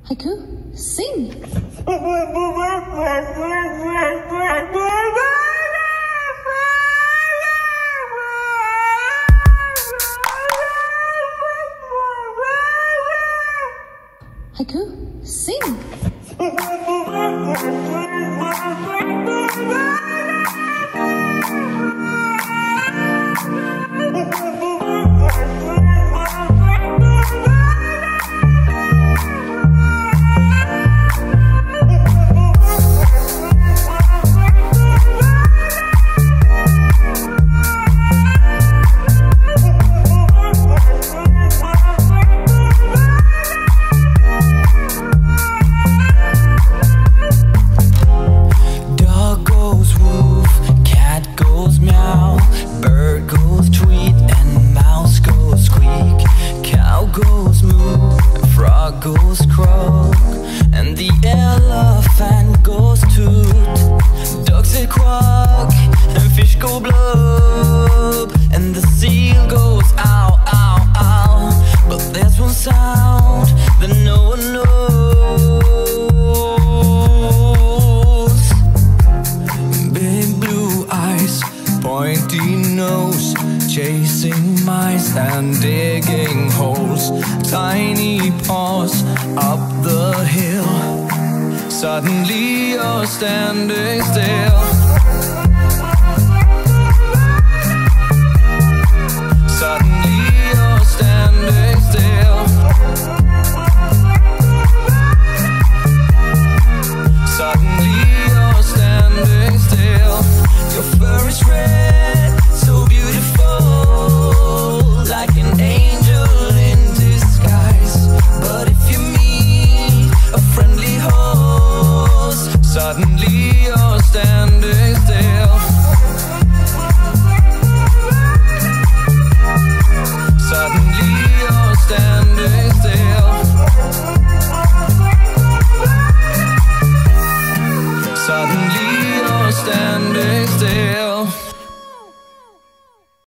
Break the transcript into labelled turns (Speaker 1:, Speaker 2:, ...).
Speaker 1: Haiku, sing! Haiku, sing!
Speaker 2: Goes croak, and the elephant goes toot. Ducks say quack, and fish go blub, and the seal goes ow, ow, ow. But there's one sound that no one knows. Big blue eyes, pointy nose, chasing mice and digging holes. Tiny paws up the hill. Suddenly you're standing still. Suddenly you're standing